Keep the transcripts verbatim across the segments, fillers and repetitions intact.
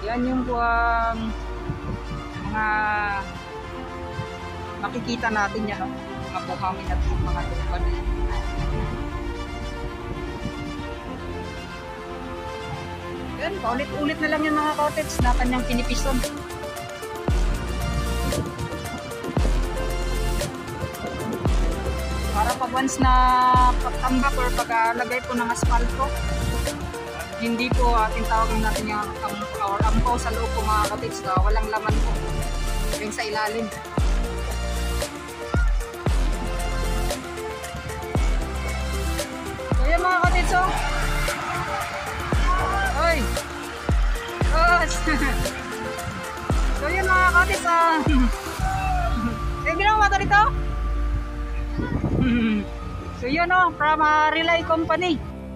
Yan yung um, mga makikita natin yan, no? Mga buhangin at mga lupa na yan. Yan, paulit-ulit na lang yung mga cottage na kanyang pinipison. Para pag once na pagtambak or pag-alagay po ng asfalto, hindi po ating tawagin natin yung or ampaw sa loob po mga cottage, na walang laman po yung sa ilalim. So yan mga cottage, oh. Oy! Oh. So yan mga cottage, ah. Eh, ginawa mo dito? So yun, oh, from uh, Relay Company.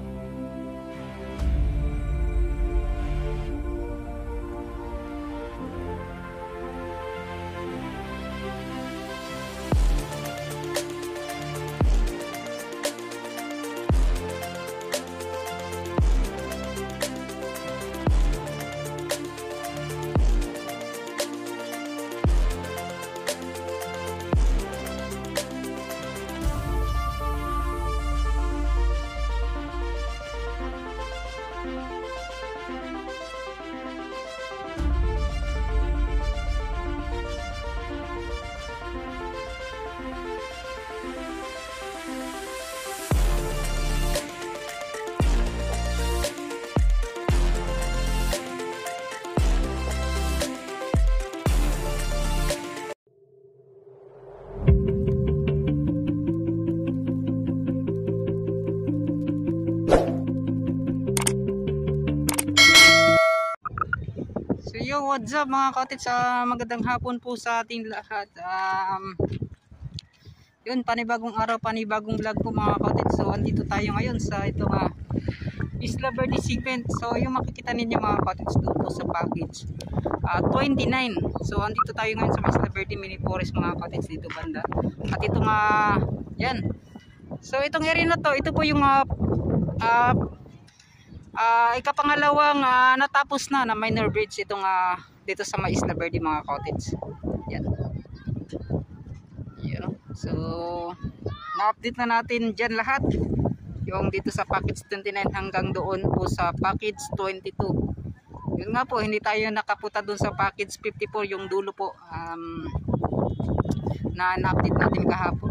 Yo, what's up mga cottage? Uh, magandang hapon po sa ating lahat. Um, yun, panibagong araw, panibagong vlog po mga cottage. So, andito tayo ngayon sa itong uh, Isla Verde segment. So, yung makikita ninyo mga cottage doon po sa package uh, twenty-nine. So, andito tayo ngayon sa Isla Verde Mini Forest mga cottage dito banda. At itong, uh, yan. So, itong area na to, ito po yung uh, uh, Uh, ikapangalawang uh, natapos na na minor bridge itong uh, dito sa Isla Verde mga cottage. Yan. Yan. So, na-update na natin dyan lahat. Yung dito sa package twenty-nine hanggang doon po sa package twenty-two. Yun nga po, hindi tayo nakapunta doon sa package fifty-four, yung dulo po um, na na-update natin kahapon.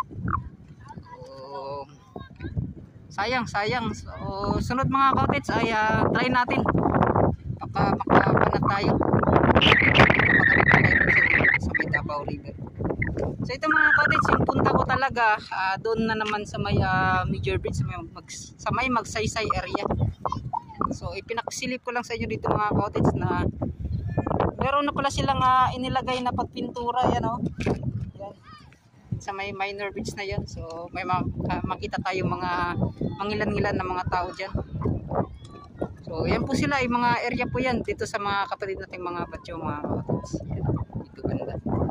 Sayang, sayang. So, sunod mga cottage ay uh, try natin. Baka makapanat tayo. Sa may Davao River. So ito mga cottage, yung punta ko talaga uh, doon na naman sa may uh, major bridge, sa may, mag, sa may Magsaysay area. So ipinakisilip ko lang sa inyo dito mga cottage na meron na pala silang uh, inilagay na pagpintura. Yan o. Yan. Sa may minor bridge na yan. So may makita tayong mga mangilan-ngilan na mga tao dyan. So yan po sila, yung mga area po yan dito sa mga kapatid nating mga batyo mga cottage. Dito ganda.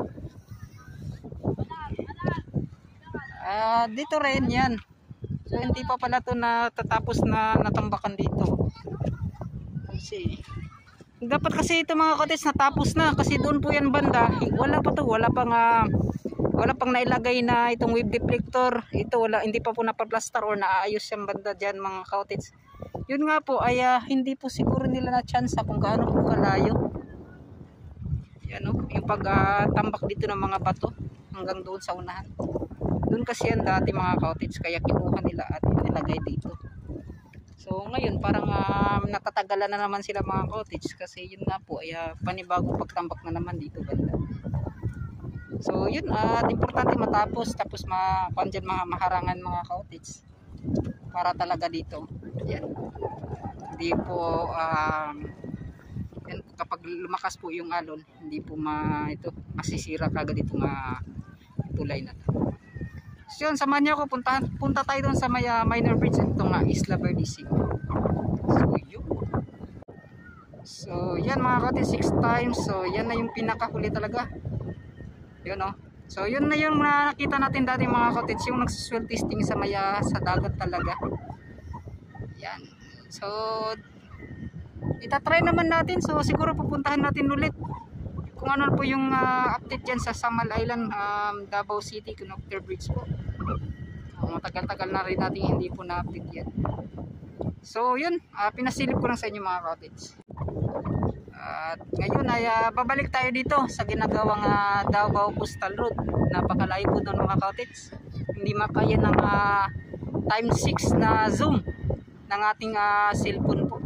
Uh, dito rin yan. So hindi pa pala to natatapos na natambakan dito. Kasi dapat kasi ito mga cottage natapos na, kasi doon po yan banda. Wala pa to, wala pang uh, wala pang nailagay na itong wave deflector. Ito wala, hindi pa po napaplastar or naaayos yung banda dyan mga cottage. Yun nga po ay uh, hindi po siguro nila na chance kung gaano po kalayo. Yan o, yung pagtambak uh, dito ng mga bato hanggang doon sa unahan. Doon kasi yan dati mga cottage, kaya kinuha nila at nilagay dito. So ngayon parang uh, natatagalan na naman sila mga cottage, kasi yun nga po ay uh, panibagong pagtambak na naman dito banda. So yun, at uh, importante matapos, tapos ma dyan mga maharangan mga cottage para talaga dito. Yan. Hindi po um, yan, kapag lumakas po yung alon, hindi po ma ito masisira kagad itong uh, tulay na to. So yun, samahan niyo ako, punta, punta tayo doon sa may, uh, minor bridge itong uh, Isla Verde segment. So yun. So yan mga cottage, six times. So yan na yung pinakahuli talaga. Yun o. So yun na yung nakita natin dati mga cottage, yung nagsuswell testing sa maya sa dagat talaga. Yan. So itatry naman natin. So siguro pupuntahan natin ulit kung ano po yung uh, update dyan sa Samal Island, um, Davao City Connector Bridge po. Uh, matagal-tagal na rin natin hindi po na-update yan. So yun, uh, pinasilip ko lang sa inyo mga cottage. At ngayon ay uh, babalik tayo dito sa ginagawang uh, Davao Coastal Road. Napakalayo po doon mga cottage. Hindi makaya ng uh, time six na zoom ng ating uh, cellphone po.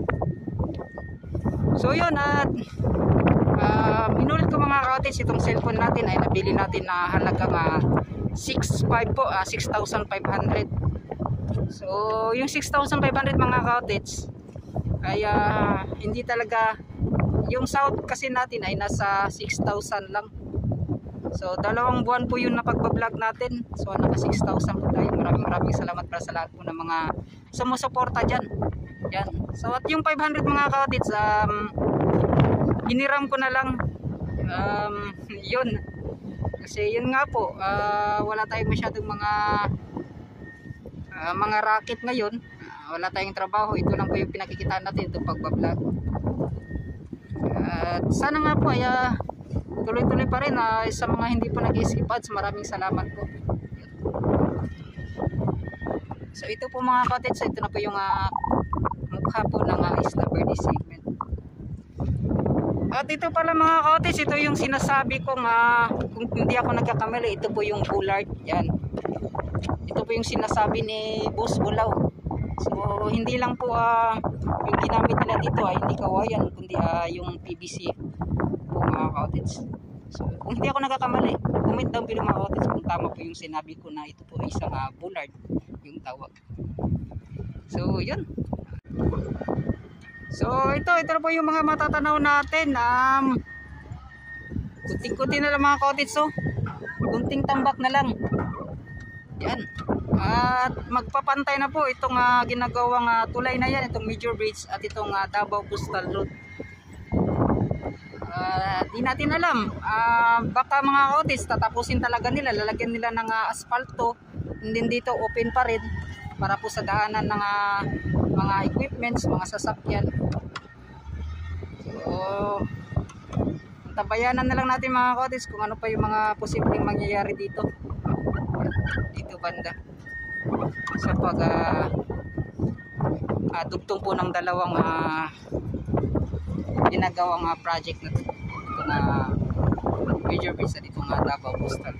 So yun, at uh, inulit ko mga cottage, itong cellphone natin ay nabili natin na halagang uh, six point five po, uh, six thousand five hundred. So yung six thousand five hundred mga cottage ay uh, hindi talaga, yung sound kasi natin ay nasa six thousand lang. So dalawang buwan po yung napagbablog natin. So naka six thousand po tayo. Maraming maraming salamat para sa lahat po ng mga sumusuporta dyan. Yan. So at yung five hundred mga cottage, um, hiniram ko na lang. Um, yun. Kasi yun nga po, uh, wala tayong masyadong mga uh, mga racket ngayon. Uh, wala tayong trabaho. Ito lang po yung pinakikitaan natin itong pagbablog. At uh, sana nga po ay uh, tuloy-tuloy pa rin uh, sa mga hindi po nag-skip ads. Maraming salamat po. So ito po mga cottage, so ito na po yung uh, mukha po ng uh, Isla Verde segment. At ito pala mga cottage, ito yung sinasabi kong uh, kung hindi ako nagkakamali, ito po yung bullard. Yan. Ito po yung sinasabi ni Boss Bulaw. So hindi lang po uh, yung ginamit nila dito ay uh, hindi kawayan, kundi uh, yung P V C po mga cottage. So kung hindi ako nagkakamali, comment down below mga cottage kung tama po yung sinabi ko na ito po ay isang uh, bullard yung tawag. So yun. So ito, ito na po yung mga matatanaw natin. Um, kunting-kunti na lang mga cottage. So kunting tambak na lang. Yan. At magpapantay na po itong uh, ginagawang uh, tulay na yan, itong major bridge at itong uh, Davao Coastal Road. Uh, di natin alam, uh, baka mga cottage tatapusin talaga nila, lalagyan nila ng uh, asfalto, and then dito open pa rin para po sa daanan ng uh, mga equipments, mga sasakyan. So tabayanan na lang natin mga cottage kung ano pa yung mga posibleng mangyayari dito dito banda sa pag uh, uh, dugtong po ng dalawang uh, ginagawang uh, project na ito, ito na major bridge na dito nga Davao Coastal.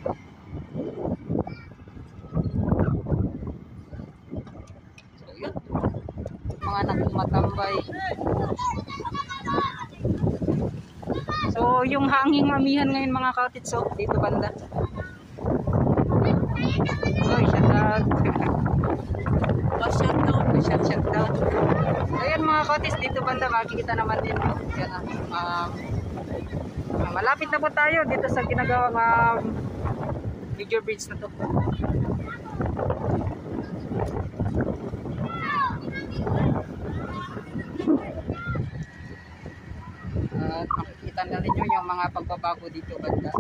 So yun, mga nagmatambay. So yung hanging mamihan ngayon mga cottage, so dito banda. Oy, shout out. Oh, shout out. Shout, shout out. So yan mga cottage, dito banda makikita naman din. Yan, uh, uh, malapit na po tayo dito sa ginagawang uh, major bridge na to. At uh, makikita na rin nyo yung mga pagbabago dito banda.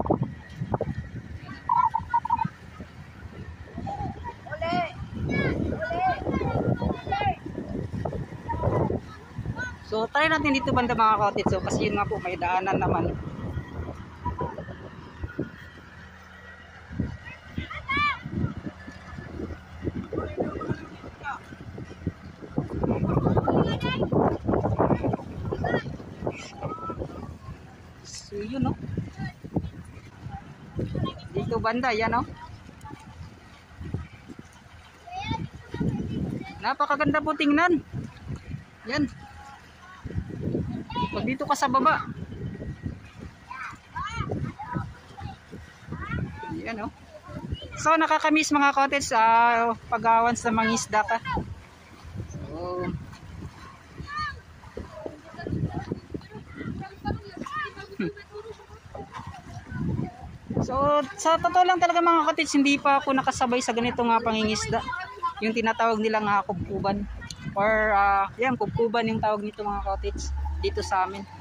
So try natin dito banda mga cottage, so kasi yun nga po may daanan naman. So yun no, dito banda yan no, napakaganda po tingnan yan. Pag dito ka sa baba, yan o. So nakakamiss mga cottage uh, pag-awan sa mangisda ka. So So sa totoo lang talaga mga cottage, hindi pa ako nakasabay sa ganitong uh, pangingisda. Yung tinatawag nilang uh, kubkuban or uh, yan, kubkuban yung tawag nito mga cottage dito sa amin.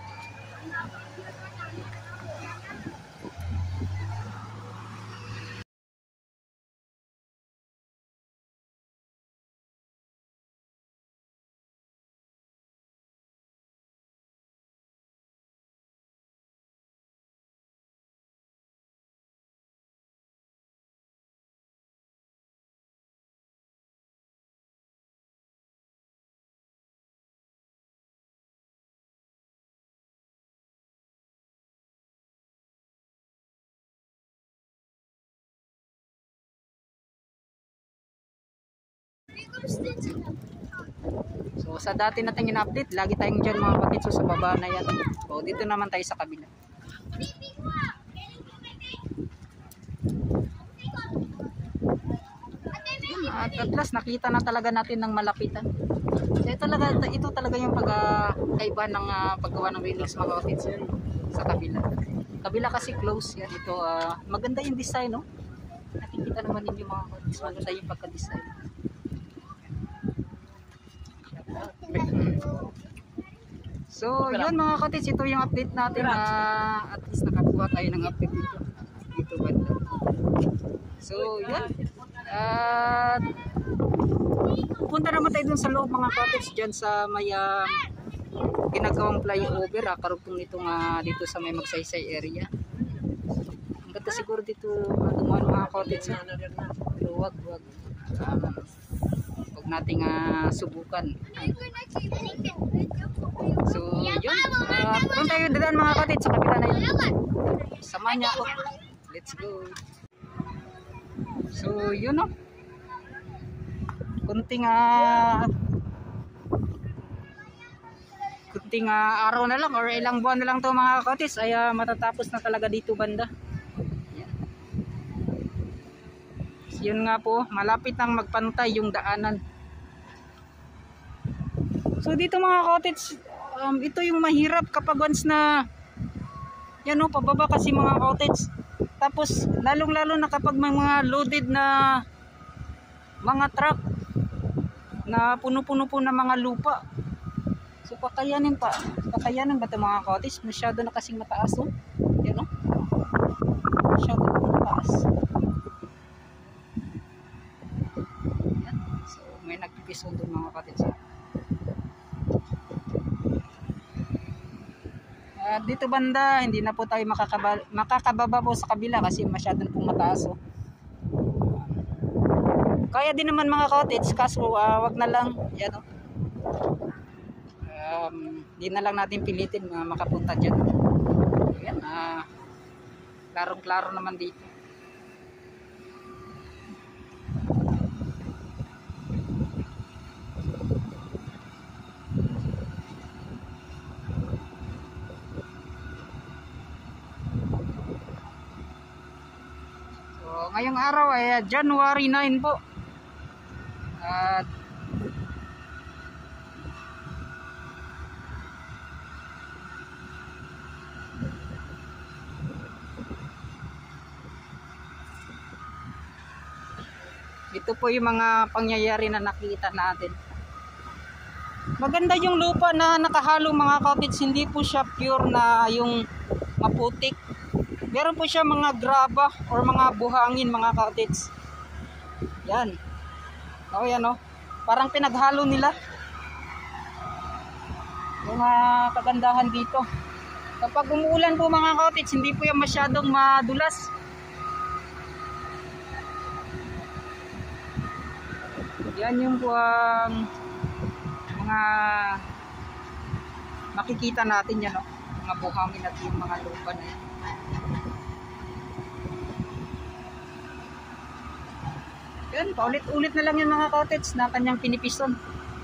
So sa dati natin in-update, lagi tayong dyan mga kapatid. So sa baba na yan. So dito naman tayo sa kabila. At at last nakita na talaga natin ng malapitan. So ito talaga, ito talaga yung pagkaiba ng uh, paggawa ng Relix mga kapatid sa kabila. Kabila kasi close yan. Ito uh, maganda yung design, no? Nakikita naman ninyo mga kapatid, maganda yung pagka-design. So yun mga kapatid, ito yung update natin. Uh, at least nakakuha tayo ng update dito. Dito banda. So yun. At punta naman tayo dun sa loob mga cottage dyan sa may uh, ginagawang flyover, ah, karugtong nitong uh, dito sa may Magsaysay area. Ang ganda siguro dito matumuan mga cottage, ah. Pero wag wag um, wag nating uh, subukan. So yun, uh, punta tayo daan mga cottage sa kabila na yun. Samahan niya ako, let's go. So yun, no, kunting uh, kunting uh, araw na lang or ilang buwan na lang to mga kakotis ay uh, matatapos na talaga dito banda. Yan. So, yun nga po, malapit nang magpantay yung daanan. So dito mga kakotis, um, ito yung mahirap kapag once na yan, no, pababa kasi mga kakotis. Tapos lalong lalo na kapag may mga loaded na mga truck na puno-puno po ng mga lupa. So kakayanin pa. Kakayanin ba ito mga kakotis? Masyado na kasing mataas, oh. Yan, oh. Masyado na mataas. Yan. So may nagpipiso doon mga kakotis. Uh, dito banda, hindi na po tayo makakaba, makakababa po sa kabila kasi masyado na pong mataas, oh. Kaya din naman mga cottage, kaso uh, wag na lang, yan, oh. Um, di na lang natin pilitin uh, makapunta dyan. Yan, uh, klarong-klaro naman dito. Ngayong araw ay uh, January nine po. At ito po yung mga pangyayari na nakita natin. Maganda yung lupa na nakahalo mga cottage, hindi po siya pure na yung maputik. Meron po siya mga graba or mga buhangin mga cottage. Yan. O yan, o. Parang pinaghalo nila. Yung mga kagandahan dito. Kapag umuulan po mga cottage, hindi po yan masyadong madulas. Yan yung po ang mga makikita natin yan, o. Mga buhangin at yung mga lupa na yan. Yan, paulit-ulit na lang yung mga cottage na kanyang pinipison.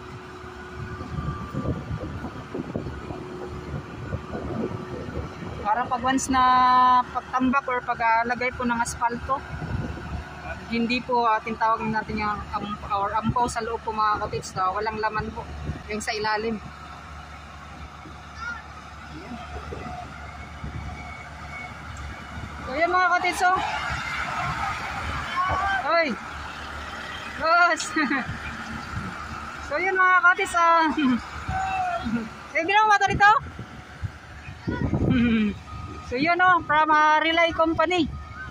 Para pag once na pagtambak or paglagay po ng asfalto, hindi po ating tawag natin yung um, or ampaw sa loob po mga cottage na walang laman po, yung sa ilalim. Yan. So yan mga cottage, oh. Hoy! Boss! So yun mga katis, ah. Sige lang mata dito. So yun, oh, from uh, Relay Company.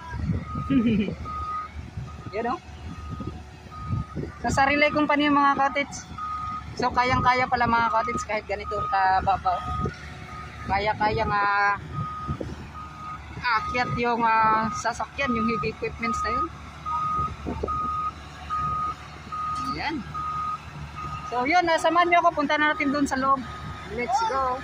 Yun, oh. So sa Relay Company yung mga katis. So kayang kaya pala mga katis kahit ganito kababaw. Kaya-kaya nga aakyat yung uh, sasakyan, yung heavy equipments na yun. Yan. So yun, nasamahan nyo ako, punta na natin doon sa loob. Let's go.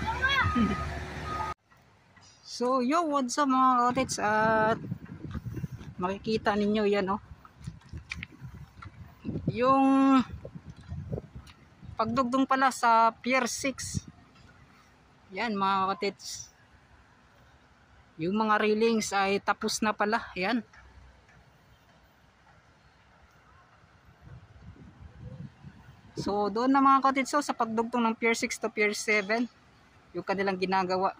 So yo, what's up mga cottage? At makikita ninyo yan, oh. Yung pagdugtong pala sa Pier six. Yan mga katits. Yung mga railings ay tapos na pala. Yan. So doon na mga katits, so, sa pagdugtong ng Pier six to Pier seven, yung kanilang ginagawa.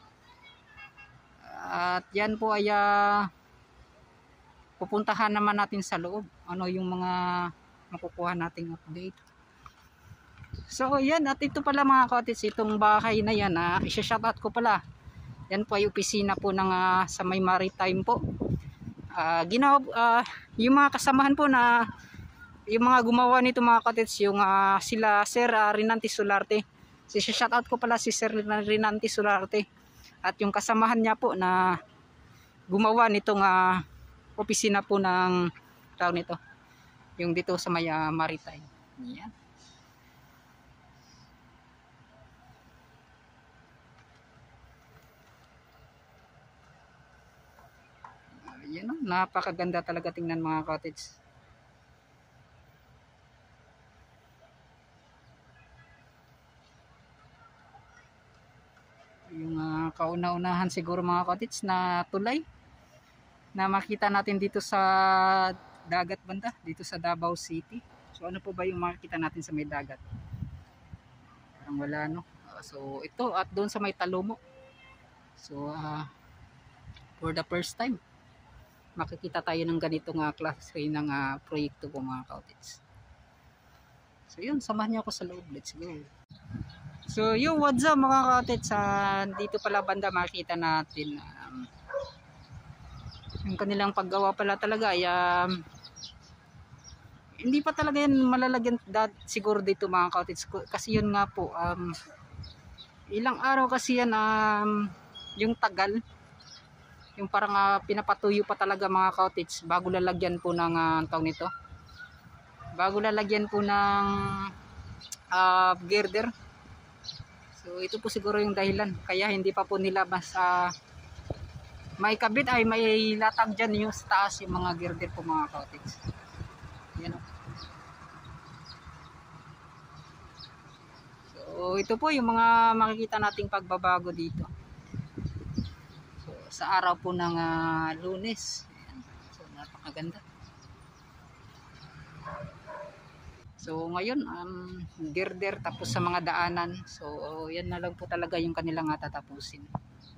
At yan po ay uh, pupuntahan naman natin sa loob. Ano yung mga makukuha nating update. So yan, at ito pala mga katits, itong bahay na yan, uh, isa-shoutout ko pala. Yan po ay opisina po ng uh, sa may maritime po. Uh, ginawa, uh, yung mga kasamahan po na yung mga gumawa nito mga katits, yung uh, sila Sir uh, Rinanti Solarte. Si shoutout ko pala si Sir Rinanti Solarte. At yung kasamahan niya po na gumawa nitong uh, opisina po ng tawag nito. Yung dito sa may uh, maritime. Yan. Yan, oh, napakaganda talaga tingnan mga cottage. Yung uh, kauna-unahan siguro mga cottage na tulay na makita natin dito sa dagat banda, dito sa Davao City. So ano po ba yung makikita natin sa may dagat? Parang wala, no? Uh, so ito, at doon sa may Talomo. So uh, for the first time makikita tayo ng ganitong uh, klase ng uh, proyekto po mga cottage. So yun, samahan niyo ako sa loob. Let's go. So yung what's up mga cottage, uh, dito pala banda makita natin um, yung kanilang paggawa pala talaga ay um, hindi pa talaga yan malalagyan that, siguro dito mga cottage, kasi yun nga po um, ilang araw kasi yan um, yung tagal, yung parang uh, pinapatuyo pa talaga mga cottage bago lalagyan po ng uh, tawag nito, bago lalagyan po ng uh, girder. So ito po siguro yung dahilan kaya hindi pa po nila mas uh, may kabit ay may latag dyan yung sa taas yung mga girder po mga cottage. Yan o. So ito po yung mga makikita nating pagbabago dito. Sa araw po ng uh, Lunes. Ayan. So napakaganda. So ngayon um, girder tapos sa mga daanan. So yan na lang po talaga yung kanilang uh, tatapusin.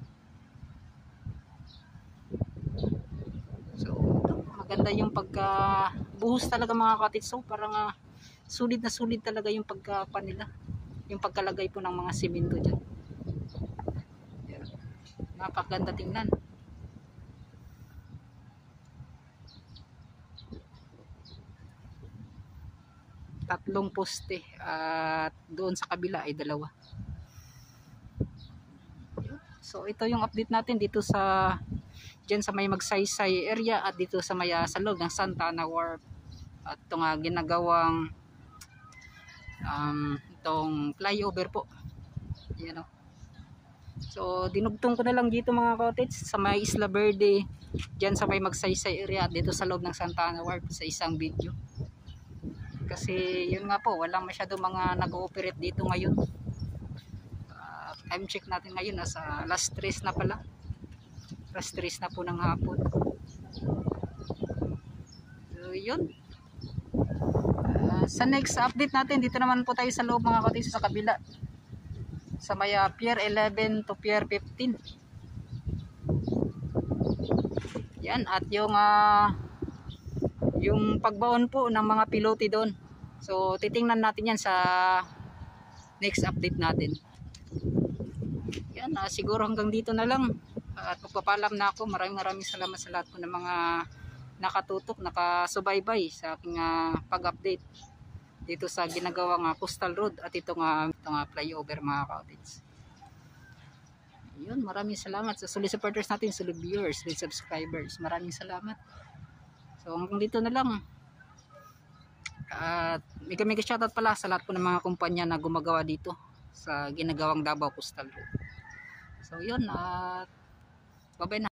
So maganda yung pagka buhos talaga mga cottage. So parang uh, sulit na sulit talaga yung pagka nila. Yung pagkalagay po ng mga simento dyan. Napakaganda tingnan. Tatlong poste at doon sa kabila ay dalawa. So ito yung update natin dito sa dyan sa may Magsaysay area at dito sa may uh, sa loob ng Santa Ana Wharf. At itong uh, ginagawang um, itong flyover po. Yan o. So dinugtong ko na lang dito mga cottage sa may Isla Verde, dyan sa may Magsaysay area at dito sa loob ng Santa Ana Wharf sa isang video. Kasi yun nga po, walang masyado mga nag-ooperate dito ngayon. Uh, time check natin ngayon, nasa last tres na pala. Last tres na po ng hapon. So yun. Uh, sa next update natin, dito naman po tayo sa loob mga cottage sa kabila. Sa may uh, Pier eleven to Pier fifteen. Yan, at yung uh, yung pagbaon po ng mga pilote doon. So titingnan natin yan sa next update natin. Yan, uh, siguro hanggang dito na lang. Uh, at magpapalam na ako. Maraming maraming salamat sa lahat po ng mga nakatutok, nakasubaybay sa aking uh, pag-update dito sa ginagawang uh, Coastal Road at itong uh, itong uh, flyover mga cottage. Yun, maraming salamat sa solid supporters natin, solid viewers, solid subscribers. Maraming salamat. So hanggang dito na lang. At uh, mega mega shoutout pala sa lahat po ng mga kumpanya na gumagawa dito sa ginagawang Davao Coastal Road. So yun, at uh, bye bye na.